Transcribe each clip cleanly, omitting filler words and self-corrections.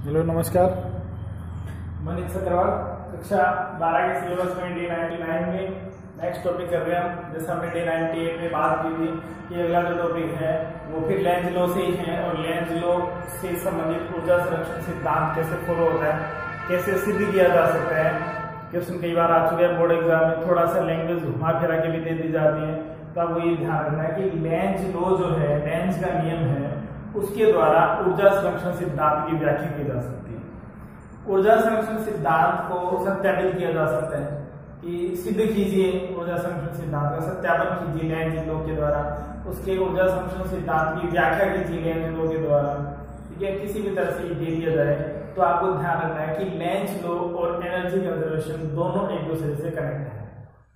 Hello नमस्कार। मनीष सत्रवाल कक्षा 12 के सिलेबस में डे 99 में नेक्स्ट टॉपिक कर रहे हैं हम। जैसे हमने डे 98 में बात की थी कि अगला जो टॉपिक है वो फिर लेंज लॉ से ही है और लेंज लॉ से संबंधित ऊर्जा संरक्षण सिद्धांत कैसे फॉलो होता है, कैसे सिद्ध किया जा सकता है। क्वेश्चन कई बार आ चुके हैं बोर्ड एग्जाम में, थोड़ा सा लैंग्वेज घुमा फिरा के भी दे दी जाती है, तो आपको ये ध्यान रखना है कि लेंज लॉ जो है, लेंज का नियम है, उसके द्वारा ऊर्जा संरक्षण सिद्धांत की व्याख्या की जा सकती है। ऊर्जा संरक्षण सिद्धांत को सत्यापित किया जा सकता है कि सिद्ध कीजिए ऊर्जा संरक्षण सिद्धांत का सत्यापन कीजिए लेंज लॉ के द्वारा, उसके ऊर्जा संरक्षण सिद्धांत की व्याख्या कीजिए लेंज लॉ के द्वारा। ठीक है, किसी भी तरह से ये दे दिया जाए तो आपको ध्यान रखना है कि लेंज लॉ और एनर्जी कंजर्वेशन दोनों एक दूसरे से कनेक्ट है।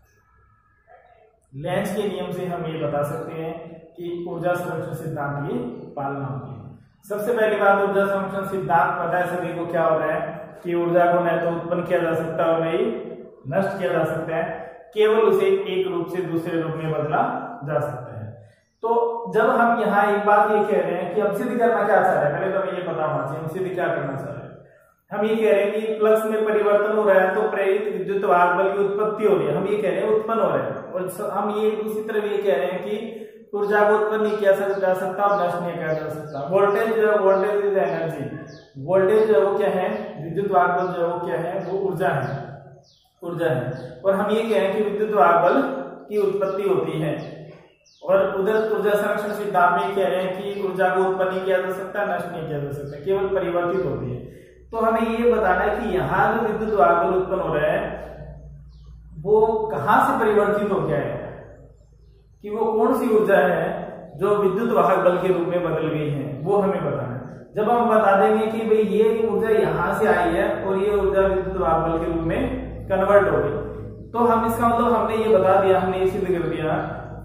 लेंज के नियम से हम ये बता सकते हैं कि ऊर्जा संरक्षण सिद्धांत की पालना होती है। सबसे पहली बात, ऊर्जा संरक्षण सिद्धांत पता है सभी को क्या होता है कि ऊर्जा को न तो उत्पन्न किया जा सकता है और न ही नष्ट किया जा सकता है, केवल उसे एक रूप से दूसरे रूप में बदला जा सकता है। तो जब हम यहाँ एक बात ये कह रहे हैं कि हम सिद्ध करना क्या चाह रहे हैं, पहले तो हमें ये पता होना चाहिए हम सिद्ध क्या करना चाह रहे हैं। हम ये कह रहे हैं कि फ्लक्स में परिवर्तन हो रहा है तो प्रेरित विद्युत वाहक बल की उत्पत्ति हो रही है, हम ये कह रहे हैं उत्पन्न हो रहा है। और हम ये दूसरी तरफ ये कह रहे हैं कि ऊर्जा को उत्पन्न नहीं किया जा सकता और नष्ट नहीं किया जा सकता। वोल्टेज जो है, वोल्टेज इज एनर्जी, वोल्टेज जो है वो क्या है, विद्युत वाहक बल जो है वो क्या है, वो ऊर्जा है, ऊर्जा है। और हम ये कह रहे हैं कि विद्युत वाहक बल की उत्पत्ति होती है। और उधर ऊर्जा संरक्षण सिद्धांत में कह रहे हैं कि ऊर्जा को उत्पन्न नहीं किया जा सकता, नष्ट नहीं किया जा सकता, केवल परिवर्तित होती है। तो हमें ये बताना है कि यहाँ जो विद्युत वाहक बल उत्पन्न हो रहा है वो कहां से परिवर्तित हो गया है, कि वो कौन सी ऊर्जा है जो विद्युत वाहक बल के रूप में बदल गई है, वो हमें बताना है। जब हम बता देंगे कि भाई ये ऊर्जा यहां से आई है और ये ऊर्जा विद्युत वाहक बल के रूप में कन्वर्ट हो गई, तो हम इसका मतलब हमने ये बता दिया, हमने ये सिद्ध कर दिया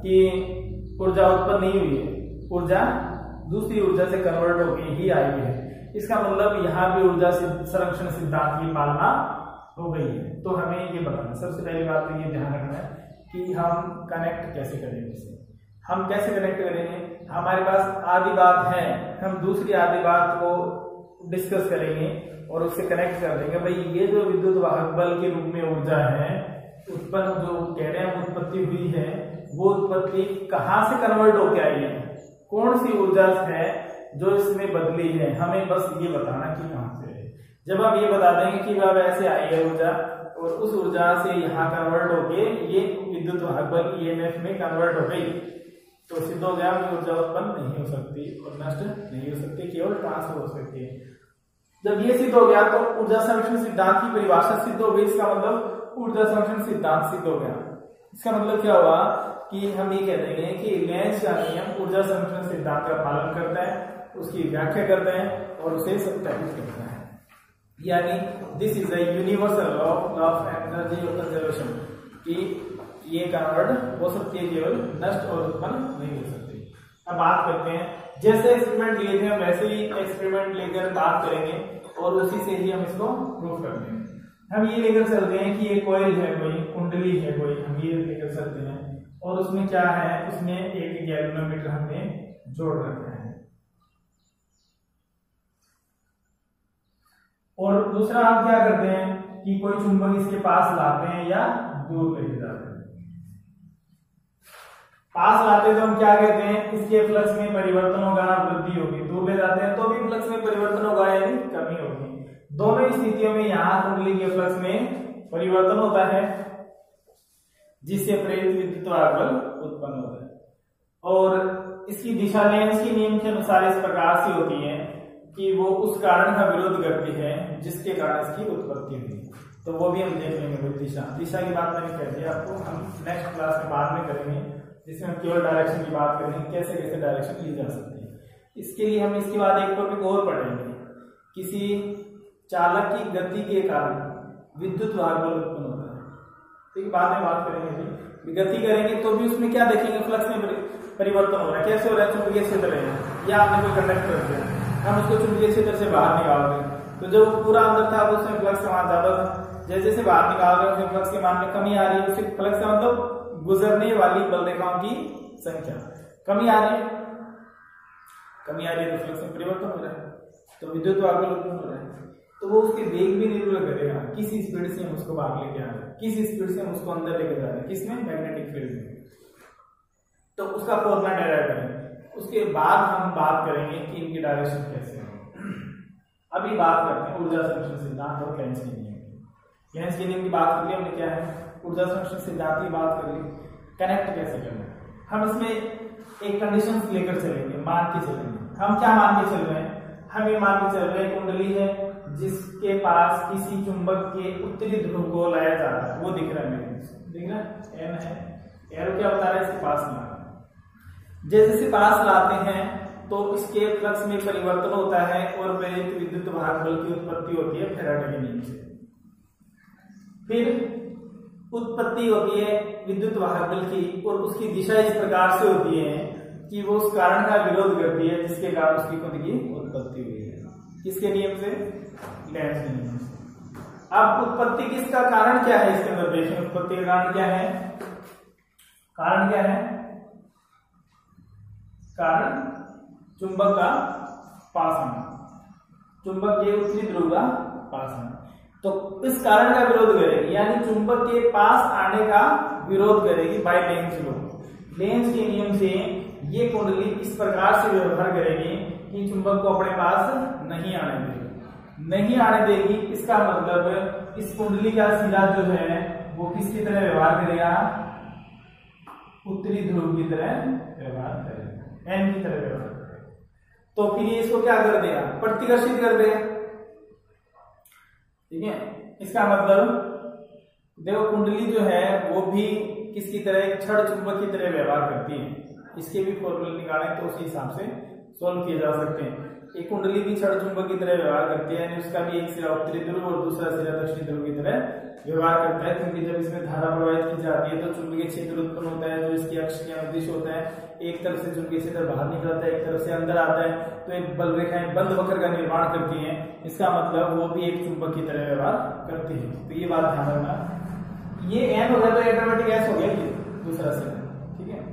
कि ऊर्जा उत्पन्न नहीं हुई है, ऊर्जा दूसरी ऊर्जा से कन्वर्ट होकर ही आई है। इसका मतलब यहाँ भी ऊर्जा संरक्षण सिद्धांत की पालना हो गई है। तो हमें ये बताना, सबसे पहली बात तो ये ध्यान रखना है कि हम कनेक्ट कैसे करेंगे इसे। हम कैसे कनेक्ट करेंगे, हमारे पास आधी बात है, हम दूसरी आधी बात को डिस्कस करेंगे और उससे कनेक्ट कर देंगे। भाई ये जो विद्युत वाहक बल के रूप में ऊर्जा है उत्पन्न, जो कह रहे हैं उत्पत्ति हुई है, वो उत्पत्ति कहाँ से कन्वर्ट होकर आई है, कौन सी ऊर्जा है जो इसमें बदली है, हमें बस ये बताना कि कहां से है। जब हम ये बता देंगे कि वह ऐसे आई है ऊर्जा और उस ऊर्जा से यहाँ कन्वर्ट होके ये विद्युत वाहक बल ईएमएफ में कन्वर्ट हो गई, तो सिद्ध हो गया कि ऊर्जा उत्पन्न नहीं हो सकती और नष्ट नहीं हो सकती, केवल ट्रांसफर हो सकती है। जब ये सिद्ध हो गया तो ऊर्जा संरक्षण सिद्धांत की परिभाषा सिद्ध हो गई। इसका मतलब ऊर्जा संरक्षण सिद्धांत सिद्ध हो गया। इसका मतलब क्या हुआ कि हम ये कह देंगे कि लेंज का नियम ऊर्जा संरक्षण सिद्धांत का पालन करता है, उसकी व्याख्या करते हैं और उसे सत्यापित करते हैं। यानी this is a universal law of energy conservation, कि ये कन्वर्ट हो सकती है, केवल नष्ट और उत्पन्न नहीं हो सकती। अब बात करते हैं, जैसे एक्सपेरिमेंट लिए थे हम वैसे ही एक्सपेरिमेंट लेकर बात करेंगे और उसी से ही हम इसको प्रूव कर देंगे। हम ये लेकर चलते हैं कि ये कॉइल है, कोई कुंडली है कोई, हम ये लेकर चलते हैं और उसमें क्या है, उसमें एक गैल्वेनोमीटर हमने जोड़ रखा है। और दूसरा हम क्या करते हैं कि कोई चुंबक इसके पास लाते हैं या दूर लेके जाते हैं। पास लाते हैं तो हम क्या कहते हैं, इसके फ्लक्स में परिवर्तन होगा, वृद्धि होगी। दूर ले जाते हैं तो भी फ्लक्स में परिवर्तन होगा यानी कमी होगी। दोनों स्थितियों में यहाँ कुंडली के फ्लक्स में परिवर्तन होता है जिससे प्रेरित विद्युत वाहक बल उत्पन्न होता है। और इसकी दिशा लेंज के नियम के अनुसार इस प्रकार से होती है कि वो उस कारण का विरोध करती है जिसके कारण इसकी उत्पत्ति हुई। तो वो भी हम देख लेंगे। वो दिशा की बात मैंने कह दी आपको, हम नेक्स्ट क्लास में बाद में करेंगे, जिसमें हम केवल डायरेक्शन की बात करेंगे, कैसे कैसे डायरेक्शन ली जा सकती है। इसके लिए हम इसके बाद एक टॉपिक और पढ़ेंगे, किसी चालक की गति के कारण विद्युत वाहक बल उत्पन्न होता है। ठीक, बाद में बात करेंगे। गति करेंगे तो भी उसमें क्या देखेंगे, फ्लक्स में परिवर्तन हो रहा है, कैसे हो रहा है, चुंबकीय क्षेत्र है या आपने कोई कंडक्टर दिया, हम उसको चुंबकीय क्षेत्र से बाहर निकाल दें तो जो पूरा अंदर था उसमें फ्लक्स का मान ज्यादा था, जैसे जैसे बाहर निकाल रहे हैं उसमें फ्लक्स के मान में कमी आ रही है। उससे फ्लक्स का मतलब गुजरने वाली बल रेखाओं की संख्या कमी आ रही है, कमी आ रही है तो फ्लक्स में परिवर्तन हो रहा है, तो विद्युत वाहक बल उत्पन्न हो रहा है। तो वो उसके वेग भी निर्भर करेगा, किस स्पीड से हम उसको बाहर लेके आ रहे हैं, किस स्पीड से हम उसको अंदर लेके जा रहे हैं, किसमें, मैग्नेटिक फील्ड में। तो उसका फॉर्मूला डेराइव करेंगे, उसके बाद हम बात करेंगे कि इनकी डायरेक्शन कैसे है। अभी बात करते हैं ऊर्जा संरक्षण सिद्धांत और लेंस के नियम की। लेंस के नियम की बात कर ली हमने, क्या है ऊर्जा संरक्षण सिद्धांत की बात कर ली, कनेक्ट कैसे करना है। हम इसमें एक कंडीशन लेकर चलेंगे, मान के चलेंगे। हम क्या मान के चल रहे हैं, हम ये मान के चल रहे हैं कुंडली है जिसके पास किसी चुंबक के उत्तरी ध्रुव को लाया जा रहा है, वो दिख रहा है मेरे, दिख रहा है, एन है, एरो क्या बता रहा है, इसके पास लाना। जैसे पास लाते हैं तो इसके फ्लक्स में परिवर्तन होता है और प्रेरित विद्युत वाहक बल की उत्पत्ति होती है फैराडे के नियम से। फिर उत्पत्ति होती है विद्युत वाहक बल की और उसकी दिशा इस प्रकार से होती है कि वो उस कारण का विरोध करती है जिसके कारण उसकी खुद की उत्पत्ति हुई है। किसके नियम से, लेंस के नियम से। अब उत्पत्ति किसका कारण क्या है, इसके अंदर देखें उत्पत्ति का कारण क्या है, कारण क्या है, कारण चुंबक का पास आना, चुंबक के उत्तरी ध्रुव का पास आना। तो इस कारण का विरोध करेगी, यानी चुंबक के पास आने का विरोध करेगी बाय लेंस लॉ। लेंस के नियम से ये कुंडली इस प्रकार से व्यवहार करेगी कि चुंबक को अपने पास नहीं आने देगी, नहीं आने देगी। इसका मतलब इस कुंडली का सिरा जो है वो किसकी तरह व्यवहार करेगा, उत्तरी ध्रुव की तरह व्यवहार करेगा, एन की तरह व्यवहार करेगा। तो फिर ये इसको क्या कर देगा, प्रतिकर्षित कर देगा, ठीक है। इसका मतलब देखो कुंडली जो है वो भी किसकी तरह, एक छड़ चुंबक की तरह व्यवहार करती है। इसके भी फॉर्मूले निकालें तो उसी हिसाब से सोल्व किए जा सकते हैं। एक कुंडली भी छड़ चुंबक की तरह व्यवहार करती है, यानी उसका भी एक सिरा उत्तरी ध्रुव और दूसरा सिरा दक्षिणी ध्रुव की तरह व्यवहार करता है, क्योंकि जब इसमें धारा प्रवाहित की जाती है तो चुंबकीय क्षेत्र उत्पन्न होता है जो इसकी अक्ष के अनुदिश होता है। एक तरफ से चुंबकीय क्षेत्र बाहर निकलता है, एक तरफ से अंदर आता है, तो एक बल रेखाएं बंद वक्र का निर्माण करती हैं। इसका मतलब वो भी एक चुंबक की तरह व्यवहार करती है। तो ये बात ध्यान रखना। ये एन हो गया तो ऑटोमेटिक एस हो गया, ये दूसरा सिरा, ठीक है।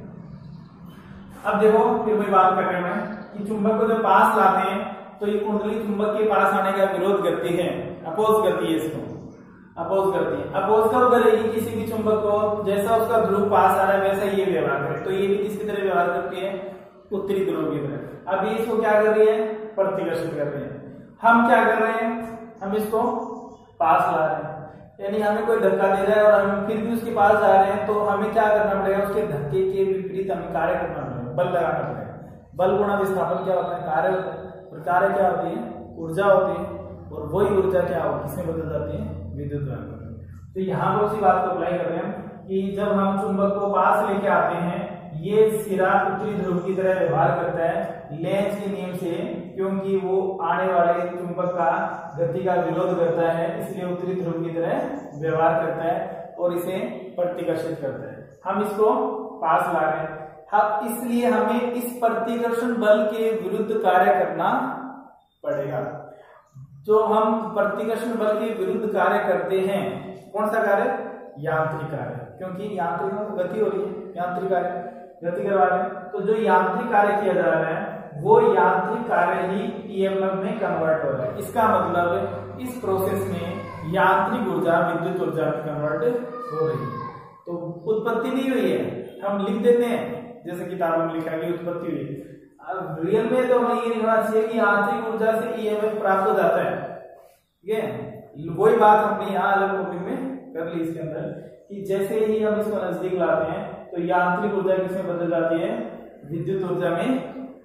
अब देखो फिर वही बात कर रहे हैं कि चुंबक को जब पास लाते हैं तो ये कुंडली चुंबक के पास आने का विरोध करती है, अपोज करती है, इसको अपोज करती है। अपोज कब करेगी, किसी भी चुंबक को जैसा उसका ध्रुव पास आ रहा है वैसा ये व्यवहार करे। तो ये भी किसकी तरह व्यवहार करती है, उत्तरी ध्रुव की तरह। अब ये इसको क्या कर रही है, प्रतिकर्षित कर रही है। हम क्या कर रहे हैं, हम इसको पास ला रहे हैं, यानी हमें कोई धक्का दे रहा है और हम फिर भी उसके पास जा रहे हैं, तो हमें क्या करना पड़ेगा, उसके धक्के के विपरीत हमें कार्य करना पड़ेगा, बल लगाना पड़ेगा। बल गुणा विस्थापन क्या होता है, कार्य होता है। और कार्य क्या होती है, ऊर्जा होती है, और वही ऊर्जा क्या हो, किसमें बदल जाती है, विद्युत वाहक। तो यहाँ पर उसी बात को अप्लाई कर रहे हैं कि जब हम चुंबक को पास लेके आते हैं, ये सिरा उत्तरी ध्रुव की तरह व्यवहार करता है लेंस के नियम से, क्योंकि वो आने वाले चुंबक का गति का विरोध करता है, इसलिए उत्तरी ध्रुव की तरह व्यवहार करता है और इसे प्रतिकर्षित करता है। हम इसको पास ला रहे हैं, इसलिए हमें इस प्रतिकर्षण बल के विरुद्ध कार्य करना पड़ेगा। जो हम प्रतिकर्षण बल के विरुद्ध कार्य करते हैं, कौन सा कार्य, यांत्रिक कार्य, क्योंकि यांत्रिक में गति हो रही है, यांत्रिक कार्य गति करवा रहे हैं। तो जो यांत्रिक कार्य किया जा रहा है वो यांत्रिक कार्य ही ईएमएफ में कन्वर्ट हो रहा है। इसका मतलब इस प्रोसेस में यांत्रिक ऊर्जा विद्युत ऊर्जा में कन्वर्ट हो रही है। तो उत्पत्ति नहीं हुई है, हम लिख देते हैं जैसे किताबों में लिखा कि उत्पत्ति हुई। अब रियल में तो हमें ये लिखना चाहिए कि यांत्रिक ऊर्जा से ईएमएफ प्राप्त हो जाता है, ठीक है। वही बात हमने यहाँ अलग टॉपिक में कर ली इसके अंदर कि जैसे ही हम इसको नजदीक लाते हैं तो यांत्रिक ऊर्जा किसमें बदल जाती है, विद्युत ऊर्जा में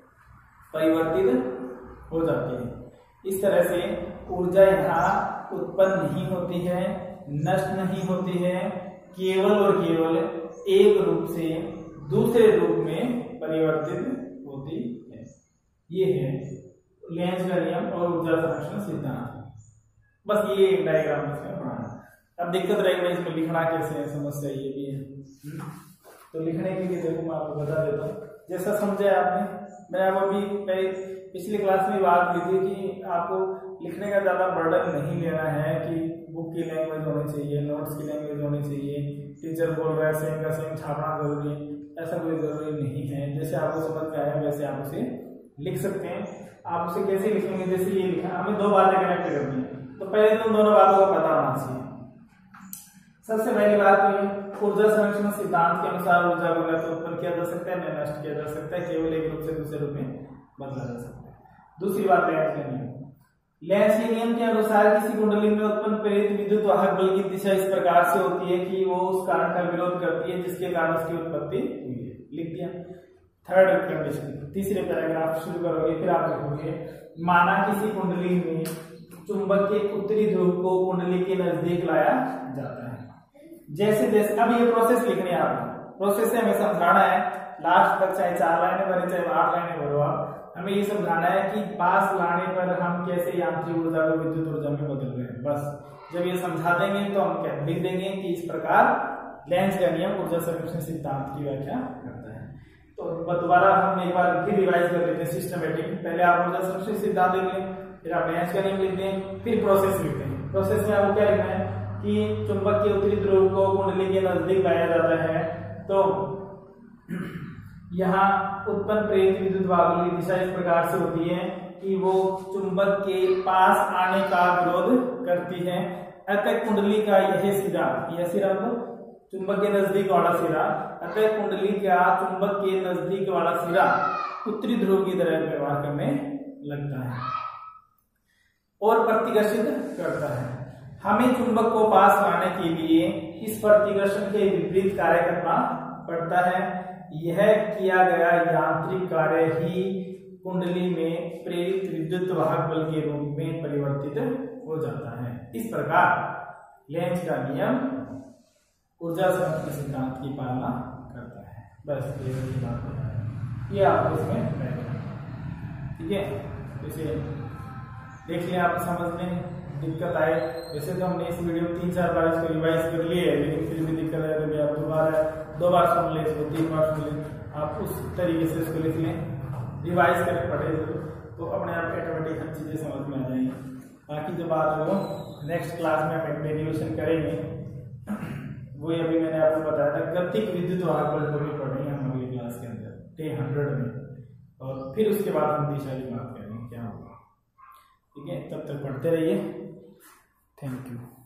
परिवर्तित हो जाती है। इस तरह से ऊर्जा यहाँ उत्पन्न नहीं होती है, नष्ट नहीं होती है, केवल और केवल एक रूप से दूसरे रूप में परिवर्तित होती है। ये है लेंस का नियम और ऊर्जा संरक्षण सिद्धांत। बस ये एक डायग्राम इसमें पढ़ाना। अब दिक्कत रहेगी इसमें लिखना कैसे है, समस्या ये भी है। तो लिखने के लिए देखो मैं आपको बता देता हूँ, जैसा समझा आपने, मैं आपको अभी पिछली क्लास में बात की थी कि आपको लिखने का ज्यादा बर्डन नहीं लेना है कि बुक की लैंग्वेज होनी चाहिए, नोट्स की लैंग्वेज होनी चाहिए, टीचर बोल रहा है सेम का सेम छापना जरूरी है, ऐसा कोई जरूरी नहीं है। जैसे आपको समझ में आया वैसे आप उसे लिख सकते हैं। आप उसे कैसे लिखेंगे, जैसे ये लिखा, हमें दो बातें कनेक्ट करनी है। तो पहले तुम दोनों बातों का पता होना चाहिए। सबसे पहली बात ये, ऊर्जा संरक्षण सिद्धांत के अनुसार ऊर्जा को न तो उत्पन्न किया जा सकता है न नष्ट किया जा सकता है, केवल एक रूप से दूसरे रूप में बदला जा सकता है। दूसरी बात लेंस का नियम। लेंस के नियम के अनुसार किसी कुंडली में उत्पन्न प्रेरित विद्युत वाहक बल की दिशा इस प्रकार से होती है कि वो उस कारण का विरोध करती है जिसके कारण उसकी उत्पत्ति हुई है। लिख दिया। थर्ड कंडीशन, तीसरे पैराग्राफ शुरू करोगे, फिर आप लिखोगे, माना किसी कुंडली में चुंबक के उत्तरी ध्रुव को कुंडली के नजदीक लाया जाता है। जैसे जैसे अब ये प्रोसेस लिखनी है आपको, प्रोसेस से हमें समझाना है, लास्ट तक चाहे 4 लाइनें भरे चाहे 8 लाइनें भरो, आप हमें ये समझाना है कि पास लाने पर हम कैसे यांत्रिक ऊर्जा को विद्युत ऊर्जा में बदल रहे हैं। बस जब ये समझा देंगे तो हम क्या लिख देंगे कि इस प्रकार लेंस का नियम ऊर्जा संरक्षण सिद्धांत की व्याख्या करता है। तो दोबारा हम एक बार फिर रिवाइज कर लेते हैं सिस्टमेटिक। पहले आप ऊर्जा संरक्षण सिद्धांत लिख लें, फिर आप लेंस का नियम लिख दें, फिर प्रोसेस लिखते हैं। प्रोसेस में आपको क्या लिखना है कि चुंबक के उत्तरी ध्रुव को कुंडली के नजदीक लाया जाता है, तो यहाँ उत्पन्न प्रेरित विद्युत वाहक की दिशा इस प्रकार से होती है कि वो चुंबक के पास आने का विरोध करती है। अतः कुंडली का यह सिरा चुंबक के नजदीक वाला सिरा, अतः कुंडली का चुंबक के नजदीक वाला सिरा उत्तरी ध्रुव की तरह व्यवहार करने लगता है और प्रतिकर्षित करता है। हमें चुंबक को पास लाने के लिए इस प्रतिकर्षण के विपरीत कार्य करना पड़ता है। यह किया गया यांत्रिक कार्य ही कुंडली में प्रेरित विद्युत वाहक बल के रूप में परिवर्तित हो जाता है। इस प्रकार लेंस का नियम ऊर्जा संरक्षण सिद्धांत की पालना करता है। बस ये बात है, ये आपको इसमें ठीक है। इसे देख लिया, आप समझने दिक्कत आए, वैसे तो हमने इस वीडियो में 3-4 बार इसको रिवाइज कर लिए, लेकिन फिर भी दिक्कत है तो आप दो बार सुन ले, इसको 3 बार सुन ले, आप उस तरीके से इसको लिख लें, रिवाइज करके पढ़े तो अपने आप ऑटोमेटिक हर चीजें समझ में आ जाएंगी। बाकी जो बात है वो नेक्स्ट क्लास में हम डेरिवेशन करेंगे, वो अभी मैंने आपको बताया था। गतिक विद्युत वाहक बल को भी पढ़ेंगे हम अगली क्लास के अंदर डे 100 में, और फिर उसके बाद हम दिशा की बात करेंगे क्या होगा। ठीक है, तब तक पढ़ते रहिए। Thank you.